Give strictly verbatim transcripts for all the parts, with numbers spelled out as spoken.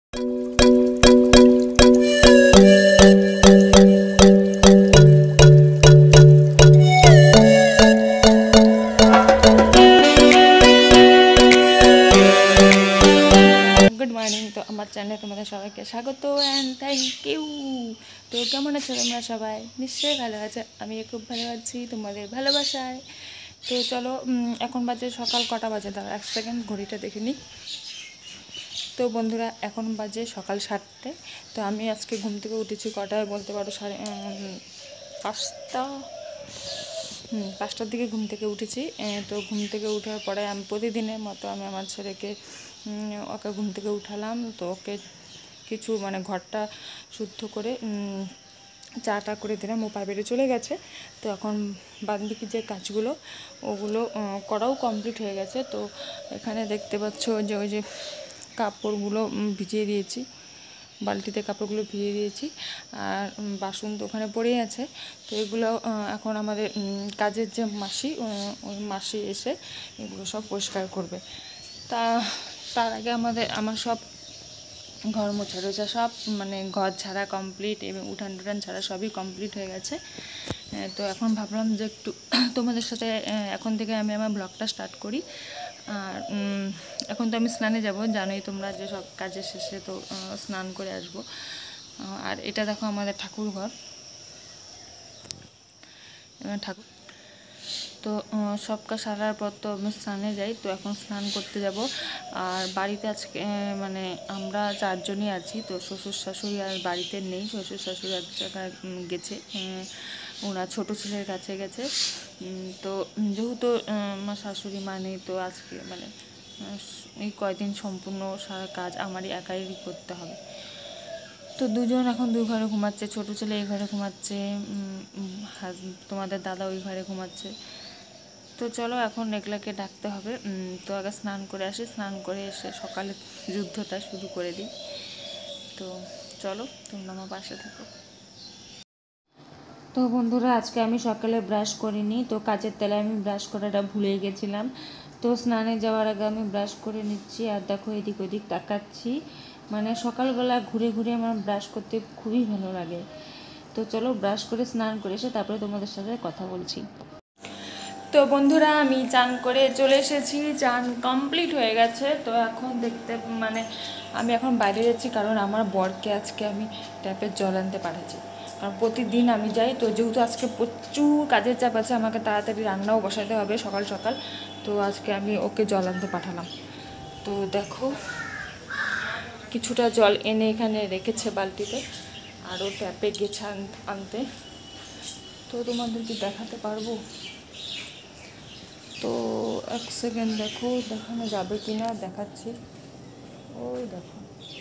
Good morning. তো আমার চ্যানেলে তোমাদের সবাইকে স্বাগত অ্যান্ড থ্যাংক ইউ। তো কেমন আছো তোমরা সবাই? নিশ্চয়ই ভালো আছে, আমি খুব ভালো আছি তোমাদের ভালোবাসায়। তো চলো, এখন বাজে সকাল কটা বাজে দাঁড়া এক সেকেন্ড ঘড়িটা দেখে নিই। তো বন্ধুরা, এখন বাজে সকাল সাতটায়। তো আমি আজকে ঘুম থেকে উঠেছি কটায় বলতে পারো, সাড়ে পাঁচটা হুম পাঁচটার দিকে ঘুম থেকে উঠেছি। তো ঘুম থেকে উঠার পরে আমি প্রতিদিনের মতো আমি আমার ছেলেকে ওকে ঘুম থেকে উঠালাম। তো ওকে কিছু মানে ঘরটা শুদ্ধ করে চাটা করে দিলাম, ও বাইরে চলে গেছে। তো এখন বাকি যে কাজগুলো ওগুলো করাও কমপ্লিট হয়ে গেছে। তো এখানে দেখতে পাচ্ছ যে ওই যে কাপড়গুলো ভিজিয়ে দিয়েছি, বালতিতে কাপড়গুলো ভিজিয়ে দিয়েছি, আর বাসন তো ওখানে পড়েই আছে। তো এগুলো এখন আমাদের কাজের যে মাসি, ওই মাসি এসে এগুলো সব পরিষ্কার করবে। তা তার আগে আমাদের আমার সব ঘর মোছা টোছা সব মানে ঘর ছাড়া কমপ্লিট এবং উঠান টুঠান ছাড়া সবই কমপ্লিট হয়ে গেছে। তো এখন ভাবলাম যে একটু তোমাদের সাথে এখন থেকে আমি আমার ব্লগটা স্টার্ট করি। আর এখন তো আমি স্নানে যাব, জানোই তোমরা যে সব কাজের শেষে তো স্নান করে আসব। আর এটা দেখো আমাদের ঠাকুর ঘর, ঠাকুর তো সব কাজ সারার পর তো আমি স্নানে যাই। তো এখন স্নান করতে যাব। আর বাড়িতে আজকে মানে আমরা চারজনই আছি। তো শ্বশুর শাশুড়ি আর বাড়িতে নেই, শ্বশুর শাশুড়ি এক জায়গায় গেছে, ওনার ছোটো ছেলের কাছে গেছে। তো যেহেতু আমার শাশুড়ি মা নেই, তো আজকে মানে এই কয়দিন সম্পূর্ণ সারা কাজ আমারই একাই করতে হবে। তো দুজন এখন দুই ঘরে ঘুমাচ্ছে, ছোটো ছেলে এই ঘরে ঘুমাচ্ছে, তোমাদের দাদা ওই ঘরে ঘুমাচ্ছে। তো চলো এখন এগুলাকে ডাকতে হবে। তো আগে স্নান করে আসি, স্নান করে এসে সকালে যুদ্ধটা শুরু করে দিই। তো চলো তোমরা আমার পাশে থাকো। তো বন্ধুরা, আজকে আমি সকালে ব্রাশ করিনি, তো কাজের তেলে আমি ব্রাশ করাটা ভুলে গেছিলাম। তো স্নানে যাওয়ার আগে আমি ব্রাশ করে নিচ্ছি। আর দেখো এদিক ওদিক তাকাচ্ছি, মানে সকালবেলা ঘুরে ঘুরে আমার ব্রাশ করতে খুবই ভালো লাগে। তো চলো ব্রাশ করে স্নান করে এসে তারপরে তোমাদের সাথে কথা বলছি। তো বন্ধুরা, আমি চান করে চলে এসেছি, চান কমপ্লিট হয়ে গেছে। তো এখন দেখতে মানে আমি এখন বাইরে যাচ্ছি, কারণ আমার বরকে আজকে আমি ট্যাপের জল আনতে পাঠাচ্ছি। কারণ প্রতিদিন আমি যাই, তো যেহেতু আজকে প্রচুর কাজের চাপ আছে, আমাকে তাড়াতাড়ি রান্নাও বসাতে হবে সকাল সকাল। তো আজকে আমি ওকে জল আনতে পাঠালাম। তো দেখো কিছুটা জল এনে এখানে রেখেছে বালতিতে, আর ও ট্যাপে গেছে আনতে। তো তোমাদেরকে দেখাতে পারবো? তো এক সেকেন্ড দেখো দেখানো যাবে কি না, দেখাচ্ছি। ওই দেখো,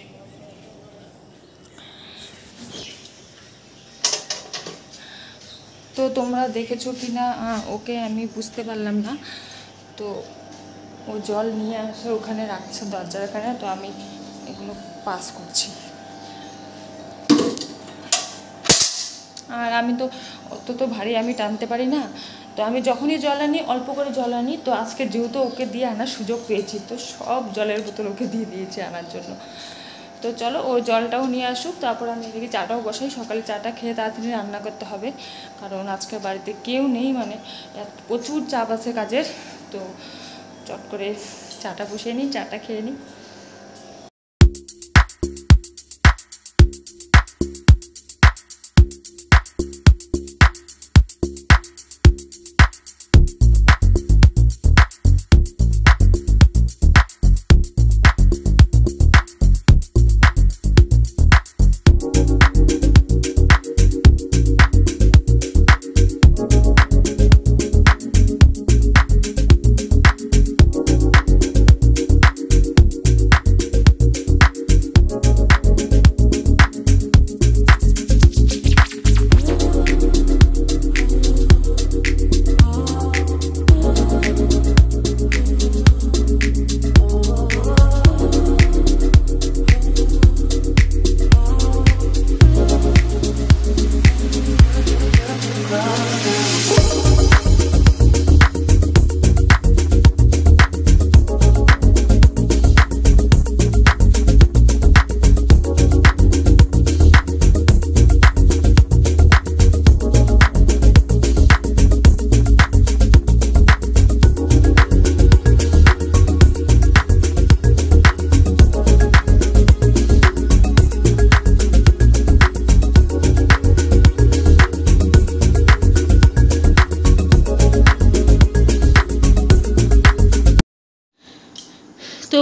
তো তোমরা দেখেছো কি না ওকে আমি বুঝতে পারলাম না। তো ও জল নিয়ে আসে ওখানে রাখছে দরজার এখানে, তো আমি এগুলো পাস করছি। আর আমি তো অত তো ভারী আমি টানতে পারি না, তো আমি যখনই জল আনি অল্প করে জল আনি। তো আজকে যেহেতু ওকে দিয়ে আনার সুযোগ পেয়েছি, তো সব জলের বোতল ওকে দিয়ে দিয়েছি আনার জন্য। তো চলো ও জলটাও নিয়ে আসুক, তারপর আমি এদিকে চাটাও বসাই। সকালে চাটা খেয়ে তাড়াতাড়ি রান্না করতে হবে, কারণ আজকে বাড়িতে কেউ নেই, মানে প্রচুর চাপ আছে কাজের। তো চট করে চাটা বসিয়ে নিই, চাটা খেয়ে নিই।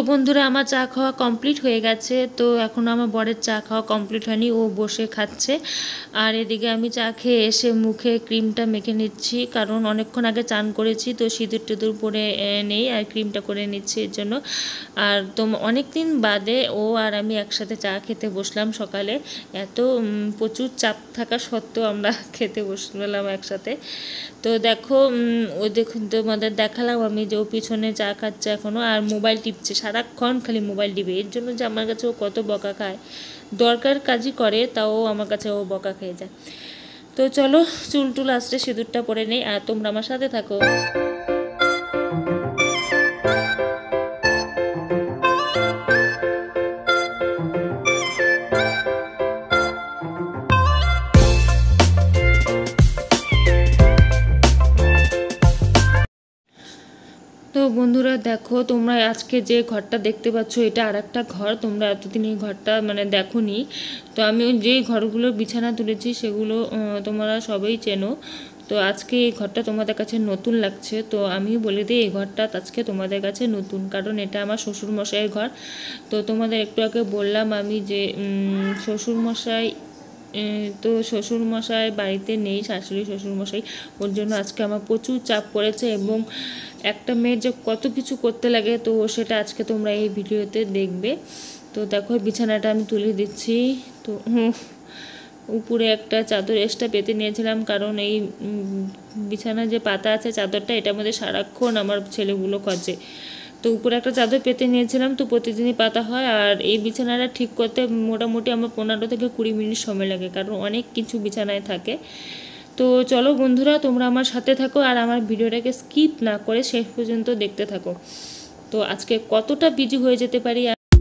বন্ধুরা আমার চা খাওয়া কমপ্লিট হয়ে গেছে। তো এখনও আমার বরের চা খাওয়া কমপ্লিট হয়নি, ও বসে খাচ্ছে। আর এদিকে আমি চা খেয়ে এসে মুখে ক্রিমটা মেখে নিচ্ছি, কারণ অনেকক্ষণ আগে চান করেছি, তো সিঁদুর টিঁদুর পরে নেই আর ক্রিমটা করে নিচ্ছি এর জন্য। আর তো অনেক দিন বাদে ও আর আমি একসাথে চা খেতে বসলাম সকালে। এত প্রচুর চাপ থাকা সত্ত্বেও আমরা খেতে বসলাম একসাথে। তো দেখো ও দেখুন, তোমাদের দেখালাম আমি যে ও পিছনে চা খাচ্ছে এখনও, আর মোবাইল টিপছে, সারাক্ষণ খালি মোবাইল টিপে। এর জন্য যে আমার কাছে ও কত বকা খায়, দরকার কাজই করে তাও আমার কাছে ও বকা খেয়ে যায়। তো চলো চুল টুল আসতে সিঁদুরটা পরে নেই, আর তোমরা আমার সাথে থাকো। তো বন্ধুরা দেখো, তোমরা আজকে যে ঘরটা দেখতে পাচ্ছ এটা আর একটা ঘর। তোমরা এতদিন এই ঘরটা মানে দেখোনি। তো আমি যে ঘরগুলো বিছানা তুলেছি সেগুলো তোমরা সবাই চেনো। তো আজকে এই ঘরটা তোমাদের কাছে নতুন লাগছে, তো আমি বলে দিই এই ঘরটা আজকে তোমাদের কাছে নতুন, কারণ এটা আমার শ্বশুরমশাইয়ের ঘর। তো তোমাদের একটু আগে বললাম আমি যে শ্বশুরমশাই তো শ্বশুরমশাই বাড়িতে নেই, শাশুড়ি শ্বশুরমশাই, ওর জন্য আজকে আমার প্রচুর চাপ পড়েছে। এবং একটা মেয়ের যে কত কিছু করতে লাগে, তো সেটা আজকে তোমরা এই ভিডিওতে দেখবে। তো দেখো বিছানাটা আমি তুলে দিচ্ছি। তো উপরে একটা চাদর এক্সট্রা পেতে নিয়েছিলাম, কারণ এই বিছানা যে পাতা আছে চাদরটা, এটার মধ্যে সারাক্ষণ আমার ছেলেগুলো খোঁজে। তো উপরে একটা চাদর পেতে নিয়েছিলাম, তো প্রতিদিনই পাতা হয়। আর এই বিছানাটা ঠিক করতে মোটামুটি আমার পনেরো থেকে কুড়ি মিনিট সময় লাগে, কারণ অনেক কিছু বিছানায় থাকে। তো চলো বন্ধুরা, তোমরা আমার সাথে থাকো আর আমার ভিডিওটাকে স্কিপ না করে শেষ পর্যন্ত দেখতে থাকো। তো আজকে কতটা বিজি হয়ে যেতে পারি।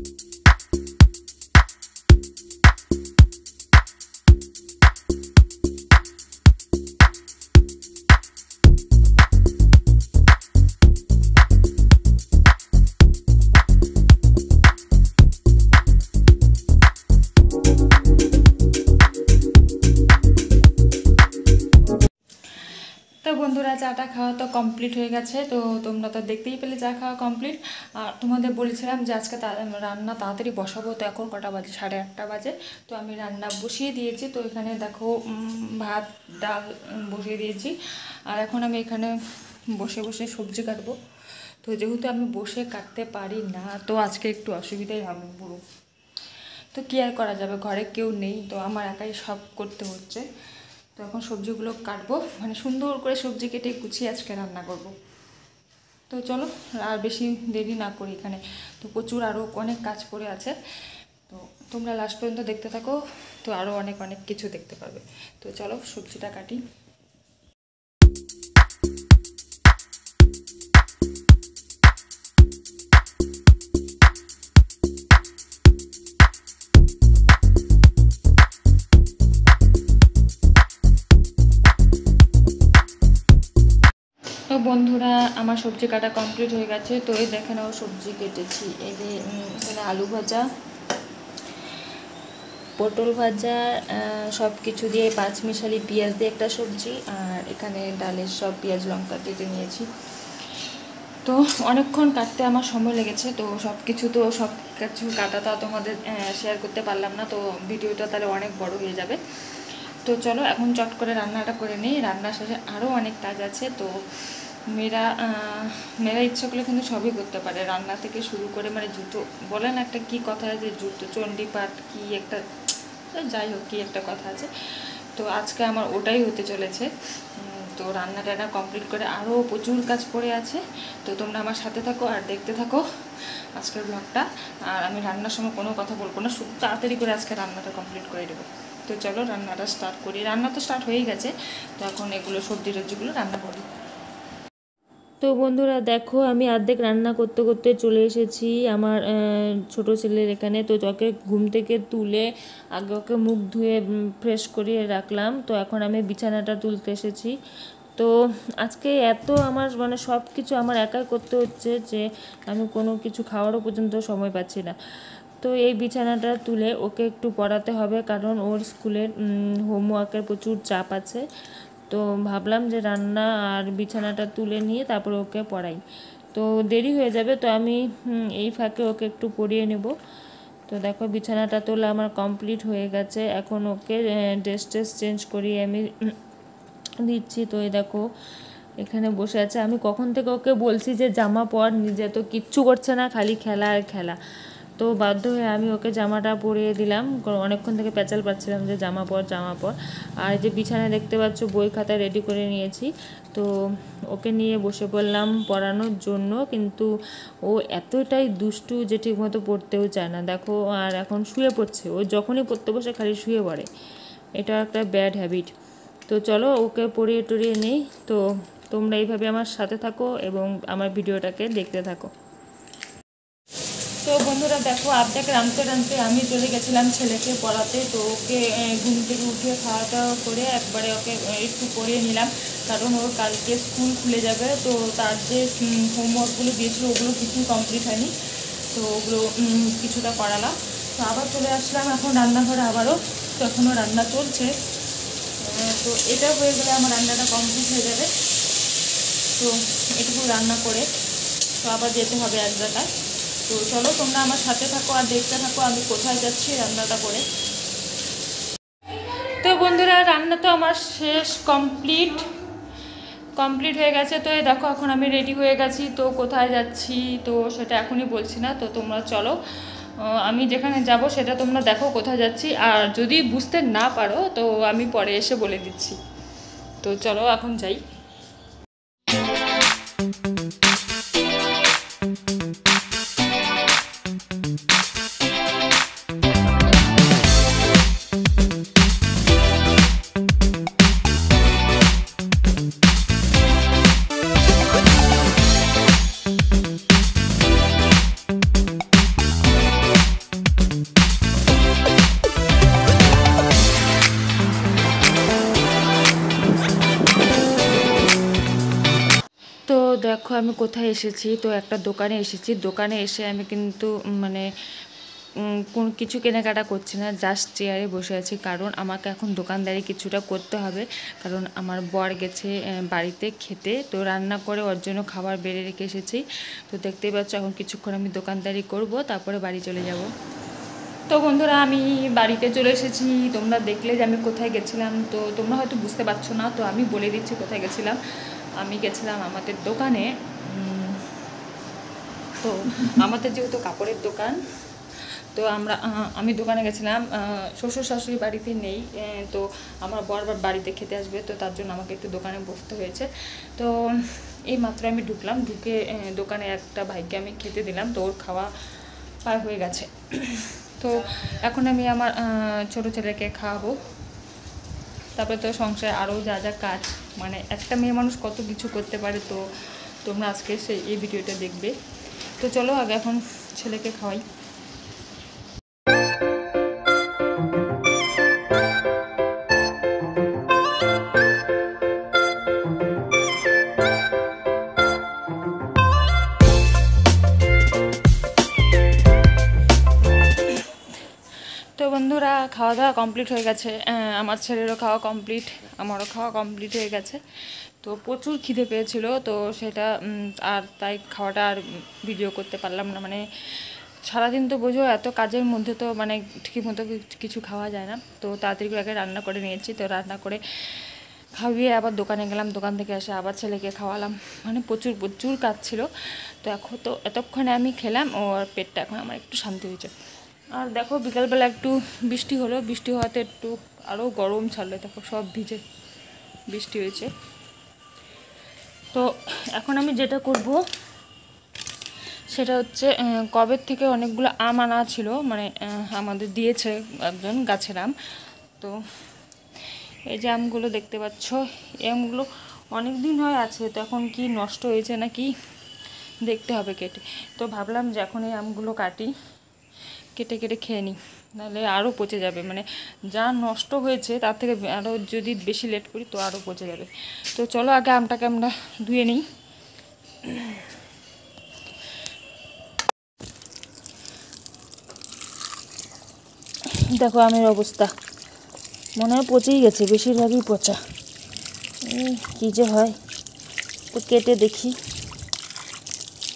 তো বন্ধুরা চাটা খাওয়া তো কমপ্লিট হয়ে গেছে। তো তোমরা তো দেখতেই পেলে চা খাওয়া কমপ্লিট। আর তোমাদের বলেছিলাম যে আজকে রান্না তাড়াতাড়ি বসাবো, তো এখন কটা বাজে, সাড়ে আটটা বাজে। তো আমি রান্না বসিয়ে দিয়েছি। তো এখানে দেখো ভাত ডাল বসিয়ে দিয়েছি, আর এখন আমি এখানে বসে বসে সবজি কাটবো। তো যেহেতু আমি বসে কাটতে পারি না, তো আজকে একটু অসুবিধাই হবে পুরো। তো কী আর করা যাবে, ঘরে কেউ নেই, তো আমার একাই সব করতে হচ্ছে। তো এখন সবজিগুলো কাটবো, মানে সুন্দর করে সবজি কেটে গুছিয়ে আজকে রান্না করব। তো চলো আর বেশি দেরি না করি এখানে, তো প্রচুর আরও অনেক কাজ পড়ে আছে। তো তোমরা লাস্ট পর্যন্ত দেখতে থাকো, তো আরও অনেক অনেক কিছু দেখতে পারবে। তো চলো সবজিটা কাটি। তো বন্ধুরা আমার সবজি কাটা কমপ্লিট হয়ে গেছে। তো এই দেখেন ও সবজি কেটেছি, এই যে এখানে আলু ভাজা, পটল ভাজা, সব কিছু দিয়ে পাঁচ মিশালি পেঁয়াজ দিয়ে একটা সবজি, আর এখানে ডালের সব পেঁয়াজ লঙ্কা কেটে নিয়েছি। তো অনেকক্ষণ কাটতে আমার সময় লেগেছে। তো সব কিছু তো সব কিছু কাটাটা তোমাদের শেয়ার করতে পারলাম না, তো ভিডিওটা তাহলে অনেক বড় হয়ে যাবে। তো চলো এখন চট করে রান্নাটা করে নিই, রান্নার শেষে আরও অনেক কাজ আছে। তো মেয়েরা মেয়েরা ইচ্ছা করলে কিন্তু সবই করতে পারে, রান্না থেকে শুরু করে, মানে জুতো বলেন একটা কি কথা আছে, জুতো চণ্ডীপাঠ কি একটা, যাই হোক কি একটা কথা আছে। তো আজকে আমার ওটাই হতে চলেছে। তো রান্না টান্না কমপ্লিট করে আরও প্রচুর কাজ পড়ে আছে। তো তোমরা আমার সাথে থাকো আর দেখতে থাকো আজকের ব্লগটা। আর আমি রান্নার সময় কোনো কথা বলবো না, খুব তাড়াতাড়ি করে আজকে রান্নাটা কমপ্লিট করে দেবো। তো চলো রান্নাটা স্টার্ট করি। রান্না তো স্টার্ট হয়েই গেছে, তো এখন এগুলো সবজি টবজিগুলো রান্না করি। তো বন্ধুরা দেখো, আমি অর্ধেক রান্না করতে করতে চলে এসেছি আমার ছোট ছেলের এখানে। তো ওকে ঘুম থেকে তুলে আগে ওকে মুখ ধুয়ে ফ্রেশ করিয়ে রাখলাম। তো এখন আমি বিছানাটা তুলতে এসেছি। তো আজকে এত আমার মানে সব কিছু আমার একাই করতে হচ্ছে যে আমি কোনো কিছু খাওয়ারও পর্যন্ত সময় পাচ্ছি না। তো এই বিছানাটা তুলে ওকে একটু পড়াতে হবে, কারণ ওর স্কুলের হোমওয়ার্কের প্রচুর চাপ আছে। তো ভাবলাম যে রান্না আর বিছানাটা তুলে নিয়ে তারপরে ওকে পড়াই। তো দেরি হয়ে যাবে। তো আমি এই ফাঁকে ওকে একটু পরিয়ে নেব। তো দেখো বিছানাটা তোলা আমার কমপ্লিট হয়ে গেছে। এখন ওকে ড্রেস ট্রেস চেঞ্জ করিয়ে আমি দিচ্ছি। তো এই দেখো এখানে বসে আছে। আমি কখন থেকে ওকে বলছি যে জামা পর, নিজে তো কিচ্ছু করছে না, খালি খেলা আর খেলা। তো বাধ্য হয়ে আমি ওকে জামাটা পরিয়ে দিলাম। অনেকক্ষণ থেকে প্যাচাল পাচ্ছিলাম যে জামা পর জামা পর। আর যে বিছানায় দেখতে পাচ্ছ বই খাতা রেডি করে নিয়েছি। তো ওকে নিয়ে বসে পড়লাম পড়ানোর জন্য, কিন্তু ও এতটাই দুষ্টু যে ঠিকমতো পড়তেও চায় না। দেখো আর এখন শুয়ে পড়ছে। ও যখনই পড়তে বসে খালি শুয়ে পড়ে, এটা একটা ব্যাড হ্যাবিট। তো চলো ওকে পড়িয়ে টড়িয়ে নেই। তো তোমরা এইভাবে আমার সাথে থাকো এবং আমার ভিডিওটাকে দেখতে থাকো। তো বন্ধুরা দেখো আবদাকে রাঁধতে রাঁধতে আমি চলে গেছিলাম ছেলেকে পড়াতে। তো ওকে ঘুম থেকে উঠিয়ে খাওয়া দাওয়া করে একবারে ওকে একটু পড়িয়ে নিলাম, কারণ ওর কালকে স্কুল খুলে যাবে। তো তার যে হোমওয়ার্কগুলো দিয়েছিল ওগুলো কিছুই কমপ্লিট হয়নি, তো ওগুলো কিছুটা করালাম। তো আবার চলে আসলাম এখন রান্নাঘরে আবারও। তো এখনও রান্না চলছে। তো এটা হয়ে গেলে আমার রান্নাটা কমপ্লিট হয়ে যাবে। তো এটুকু রান্না করে তো আবার যেতে হবে এক জায়গায়। তো চলো তোমরা আমার সাথে থাকো আর দেখতে থাকো আমি কোথায় যাচ্ছি রান্নাটা করে। তো বন্ধুরা রান্না তো আমার শেষ, কমপ্লিট কমপ্লিট হয়ে গেছে। তো এই দেখো এখন আমি রেডি হয়ে গেছি। তো কোথায় যাচ্ছি তো সেটা এখনই বলছি না। তো তোমরা চলো, আমি যেখানে যাব সেটা তোমরা দেখো কোথায় যাচ্ছি। আর যদি বুঝতে না পারো তো আমি পরে এসে বলে দিচ্ছি। তো চলো এখন যাই। তো দেখো আমি কোথায় এসেছি, তো একটা দোকানে এসেছি। দোকানে এসে আমি কিন্তু মানে কোন কিছু কেনাকাটা করছি না, জাস্ট চেয়ারে বসে আছি। কারণ আমাকে এখন দোকানদারি কিছুটা করতে হবে, কারণ আমার বর গেছে বাড়িতে খেতে। তো রান্না করে ওর জন্য খাবার বেড়ে রেখে এসেছি। তো দেখতেই পাচ্ছ এখন কিছুক্ষণ আমি দোকানদারি করব, তারপরে বাড়ি চলে যাব। তো বন্ধুরা আমি বাড়িতে চলে এসেছি। তোমরা দেখলে যে আমি কোথায় গেছিলাম, তো তোমরা হয়তো বুঝতে পারছো না, তো আমি বলে দিচ্ছি কোথায় গেছিলাম। আমি গেছিলাম আমাদের দোকানে। তো আমাদের যেহেতু কাপড়ের দোকান, তো আমরা আমি দোকানে গেছিলাম। শ্বশুর শাশুড়ি বাড়িতে নেই, তো আমার বর বাড়িতে খেতে আসবে, তো তার জন্য আমাকে একটু দোকানে বসতে হয়েছে। তো এই মাত্র আমি ঢুকলাম, ঢুকে দোকানে একটা ভাইকে আমি খেতে দিলাম। তো ওর খাওয়া প্রায় হয়ে গেছে। তো এখন আমি আমার ছোটো ছেলেকে খাওয়াবো। তারপরে তো সংসারে আরও যা যা কাজ, মানে একটা মেয়ে মানুষ কত কিছু করতে পারে। তো তোমরা আজকে সেই এই ভিডিওটা দেখবে। তো চলো আগে এখন ছেলেকে খাওয়াই। তো বন্ধুরা খাওয়া দাওয়া কমপ্লিট হয়ে গেছে, আমার ছেলেরও খাওয়া কমপ্লিট, আমারও খাওয়া কমপ্লিট হয়ে গেছে। তো প্রচুর খিদে পেয়েছিল, তো সেটা আর তাই খাওয়াটা আর ভিডিও করতে পারলাম না। মানে সারাদিন তো বোঝো এত কাজের মধ্যে তো মানে ঠিক মতো কিছু খাওয়া যায় না। তো তাড়াতাড়ি করে আগে রান্না করে নিয়েছি। তো রান্না করে খাইয়ে আবার দোকানে গেলাম, দোকান থেকে এসে আবার ছেলেকে খাওয়ালাম। মানে প্রচুর প্রচুর কাজ ছিল। তো এখন তো এতক্ষণে আমি খেলাম, ওর পেটটা এখন আমার একটু শান্তি হয়েছে। আর দেখো বিকালবেলা একটু বৃষ্টি হলো, বৃষ্টি হওয়াতে একটু আরও গরম ছাড়লো। দেখো সব ভিজে বৃষ্টি হয়েছে। তো এখন আমি যেটা করব সেটা হচ্ছে কবের থেকে অনেকগুলো আম আনা ছিল, মানে আমাদের দিয়েছে একজন গাছের আম। তো এই যে আমগুলো দেখতে পাচ্ছ, এই আমগুলো অনেক দিন হয় আছে। তো এখন কি নষ্ট হয়েছে নাকি দেখতে হবে কেটে। তো ভাবলাম যে এখন এই আমগুলো কাটি, কেটে কেটে খেয়ে নিই, নাহলে আরও পচে যাবে। মানে যা নষ্ট হয়েছে তার থেকে আরও যদি বেশি লেট করি তো আরও পচে যাবে। তো চলো আগে আমটাকে আমরা ধুয়ে নিই। দেখো আমের অবস্থা, মনে হয় পচেই গেছে, বেশিরভাগই পচা। কী যে হয়, তো কেটে দেখি।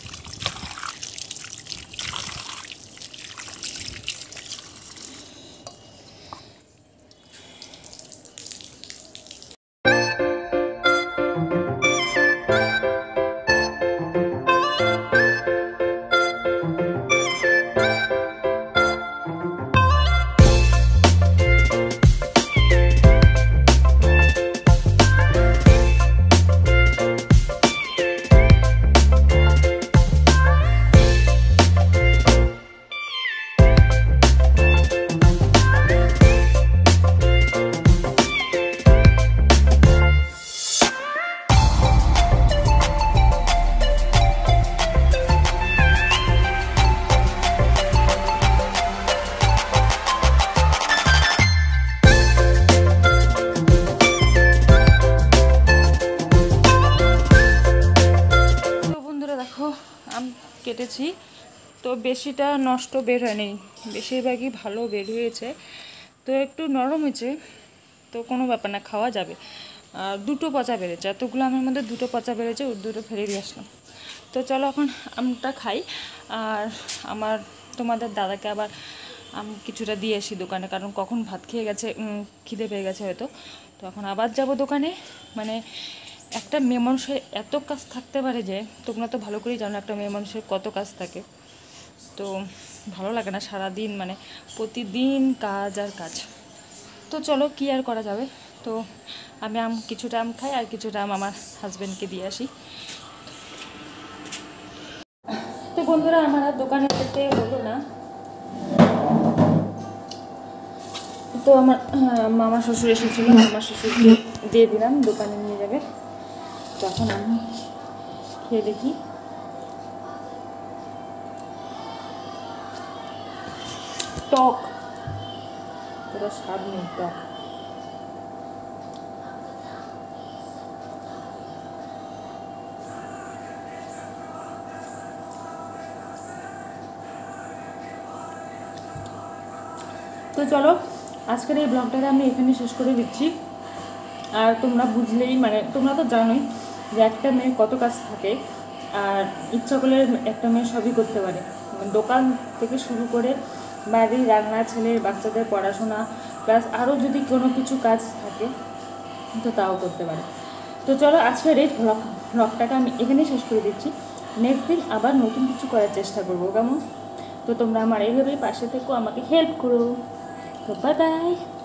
করেছি, তো বেশিটা নষ্ট বের হয়নি, বেশিরভাগই ভালো বের হয়েছে। তো একটু নরম হয়েছে, তো কোনো ব্যাপার না, খাওয়া যাবে। আর দুটো পচা বেড়েছে, এতগুলো আমের মধ্যে দুটো পচা বেড়েছে, ওর দুটো ফেলে দিয়ে আসলাম। তো চলো এখন আমটা খাই। আর আমার তোমাদের দাদাকে আবার আম কিছুটা দিয়ে আসি দোকানে, কারণ কখন ভাত খেয়ে গেছে, খিদে পেয়ে গেছে হয়তো। তো এখন আবার যাব দোকানে। মানে একটা মেয়ে মানুষের এত কাজ থাকতে পারে যে, তোমরা তো ভালো করেই জানো একটা মেয়ে মানুষের কত কাজ থাকে। তো ভালো লাগে না সারাদিন, মানে প্রতিদিন কাজ আর কাজ। তো চলো কি আর করা যাবে। তো আমি আম কিছুটা আম খাই আর কিছুটা আম আমার হাজব্যান্ডকে দিয়ে আসি। তো বন্ধুরা, আমার আর দোকানে যেতে হলো না। তো আমার মামা শ্বশুর এসেছিল, মামা শ্বশুরকে দিয়ে দিলাম, দোকানে নিয়ে যাবে। তখন আমি খেয়ে দেখি। টক, পুরো স্বাদ নেই, টক। তো চলো আজকের এই ব্লগটাকে আমি এখানে শেষ করে দিচ্ছি। আর তোমরা বুঝলেই, মানে তোমরা তো জানোই যে একটা মেয়ের কত কাজ থাকে, আর ইচ্ছা করলে একটা মেয়ে সবই করতে পারে। দোকান থেকে শুরু করে বাড়ির রান্না, ছেলের বাচ্চাদের পড়াশোনা, প্লাস আরও যদি কোনো কিছু কাজ থাকে তো তাও করতে পারে। তো চলো আজকের এই ব্লগ ব্লগটাকে আমি এখানেই শেষ করে দিচ্ছি। নেক্সট দিন আবার নতুন কিছু করার চেষ্টা করবো, কেমন? তো তোমরা আমার এইভাবেই পাশে থেকো, আমাকে হেল্প করো। তো বাই বাই।